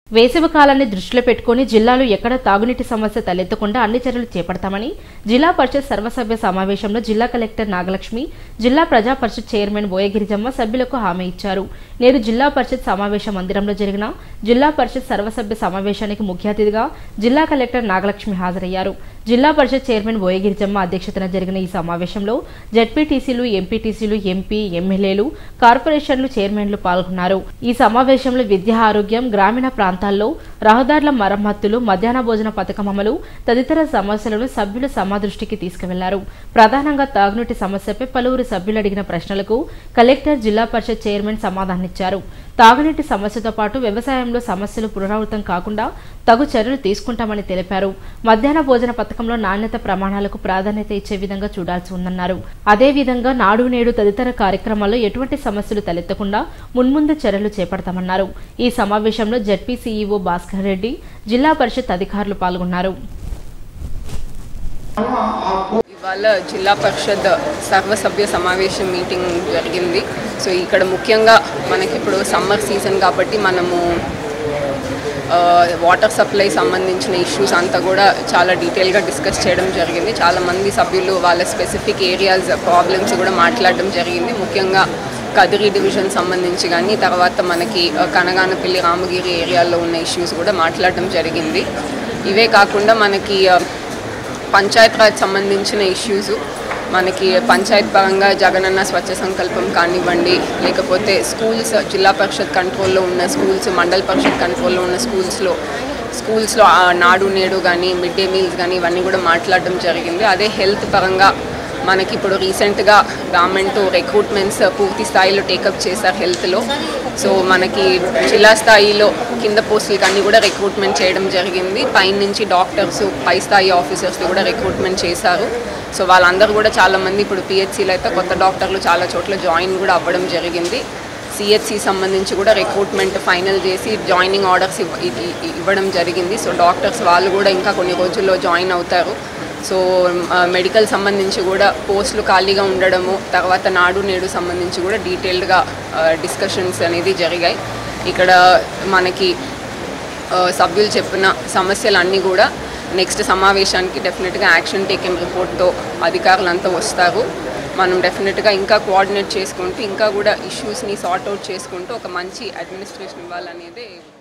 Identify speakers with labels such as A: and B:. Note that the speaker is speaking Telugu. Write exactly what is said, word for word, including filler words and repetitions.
A: వేసవి కాలాన్ని దృష్టిలో పెట్టుకుని జిల్లాలో ఎక్కడ తాగునీటి సమస్య తలెత్తకుండా అన్ని చర్యలు చేపడతామని జిల్లా పరిషత్ సర్వసభ్య సమావేశంలో జిల్లా కలెక్టర్ నాగలక్ష్మి, జిల్లా ప్రజా పరిషత్ చైర్మన్ బోయగిరిజమ్మ సభ్యులకు హామీ ఇచ్చారు. నేడు జిల్లా పరిషత్ సమావేశ మందిరంలో జరిగిన జిల్లా పరిషత్ సర్వసభ్య సమావేశానికి ముఖ్య అతిథిగా జిల్లా కలెక్టర్ నాగలక్ష్మి హాజరయ్యారు. జిల్లా పరిషత్ చైర్మన్ బోయగిరిజమ్మ అధ్యక్షతన జరిగిన ఈ సమావేశంలో జెడ్పీటీసీలు, ఎంపీటీసీలు, ఎంపీ, ఎమ్మెల్యేలు, కార్పొరేషన్లు చైర్మన్లు పాల్గొన్నారు. ఈ సమావేశంలో విద్య, ఆరోగ్యం, గ్రామీణ ప్రాంతాల్లో రహదారుల మరమ్మతులు, మధ్యాహ్న భోజన పథకం అమలు తదితర సమస్యలను సభ్యులు సమా దృష్టికి తీసుకువెళ్లారు. ప్రధానంగా తాగునీటి సమస్యపై పలువురు సభ్యులు అడిగిన ప్రశ్నలకు కలెక్టర్, జిల్లా పరిషత్ చైర్మన్ సమాధానమిచ్చారు. తాగునీటి సమస్యతో పాటు వ్యవసాయంలో సమస్యలు పునరావృతం కాకుండా తగు చర్యలు తీసుకుంటామని తెలిపారు. మధ్యాహ్న భోజన పథకంలో నాణ్యత ప్రమాణాలకు ప్రాధాన్యత ఇచ్చే విధంగా చూడాల్సి ఉందన్నారు. అదేవిధంగా నాడు నేడు తదితర కార్యక్రమాల్లో ఎటువంటి సమస్యలు తలెత్తకుండా మున్ముందు చర్యలు చేపడతామన్నారు. ఈ సమావేశంలో జెడ్పీ సీఈఓ భాస్కర్ రెడ్డి, జిల్లా పరిషత్ అధికారులు పాల్గొన్నారు.
B: ఇవాళ జిల్లా పరిషత్ సర్వసభ్య సమావేశం మీటింగ్ జరిగింది. సో ఇక్కడ ముఖ్యంగా మనకి ఇప్పుడు సమ్మర్ సీజన్ కాబట్టి మనము వాటర్ సప్లై సంబంధించిన ఇష్యూస్ అంతా కూడా చాలా డీటెయిల్గా డిస్కస్ చేయడం జరిగింది. చాలామంది సభ్యులు వాళ్ళ స్పెసిఫిక్ ఏరియాస్ ప్రాబ్లమ్స్ కూడా మాట్లాడడం జరిగింది. ముఖ్యంగా కదిరి డివిజన్ సంబంధించి కానీ, తర్వాత మనకి కనగానపల్లి, రామగిరి ఏరియాలో ఉన్న ఇష్యూస్ కూడా మాట్లాడడం జరిగింది. ఇవే కాకుండా మనకి పంచాయత్ రాజ్ సంబంధించిన ఇష్యూస్, మనకి పంచాయత్ పరంగా జగనన్న స్వచ్ఛ సంకల్పం కానివ్వండి, లేకపోతే స్కూల్స్ జిల్లా పరిషత్ కంట్రోల్లో ఉన్న స్కూల్స్, మండల పరిషత్ కంట్రోల్లో ఉన్న స్కూల్స్లో స్కూల్స్లో నాడు నేడు కానీ, మిడ్ డే మీల్స్ కానీ ఇవన్నీ కూడా మాట్లాడడం జరిగింది. అదే హెల్త్ పరంగా మనకి ఇప్పుడు రీసెంట్గా గవర్నమెంట్ రిక్రూట్మెంట్స్ పూర్తి స్థాయిలో టేకప్ చేశారు హెల్త్లో. సో మనకి జిల్లా స్థాయిలో కింద పోస్టులకి అన్నీ కూడా రిక్రూట్మెంట్ చేయడం జరిగింది. పైన నుంచి డాక్టర్స్, పై స్థాయి ఆఫీసర్స్ని కూడా రిక్రూట్మెంట్ చేశారు. సో వాళ్ళందరూ కూడా చాలామంది ఇప్పుడు పిహెచ్సిలో అయితే కొత్త డాక్టర్లు చాలా చోట్ల జాయిన్ కూడా అవ్వడం జరిగింది. సిహెచ్సి సంబంధించి కూడా రిక్రూట్మెంట్ ఫైనల్ చేసి జాయినింగ్ ఆర్డర్స్ ఇవ్వడం జరిగింది. సో డాక్టర్స్ వాళ్ళు కూడా ఇంకా కొన్ని రోజుల్లో జాయిన్ అవుతారు. సో మెడికల్ సంబంధించి కూడా పోస్టులు ఖాళీగా ఉండడము, తర్వాత నాడు నేడు సంబంధించి కూడా డీటెయిల్డ్గా డిస్కషన్స్ అనేది జరిగాయి. ఇక్కడ మనకి సభ్యులు చెప్పిన సమస్యలన్నీ కూడా నెక్స్ట్ సమావేశానికి డెఫినెట్గా యాక్షన్ టేకెన్ రిపోర్ట్తో అధికారులంతా వస్తారు. మనం డెఫినెట్గా ఇంకా కోఆర్డినేట్ చేసుకుంటూ ఇంకా కూడా ఇష్యూస్ని సార్ట్ అవుట్ చేసుకుంటూ ఒక మంచి అడ్మినిస్ట్రేషన్ ఇవ్వాలనేదే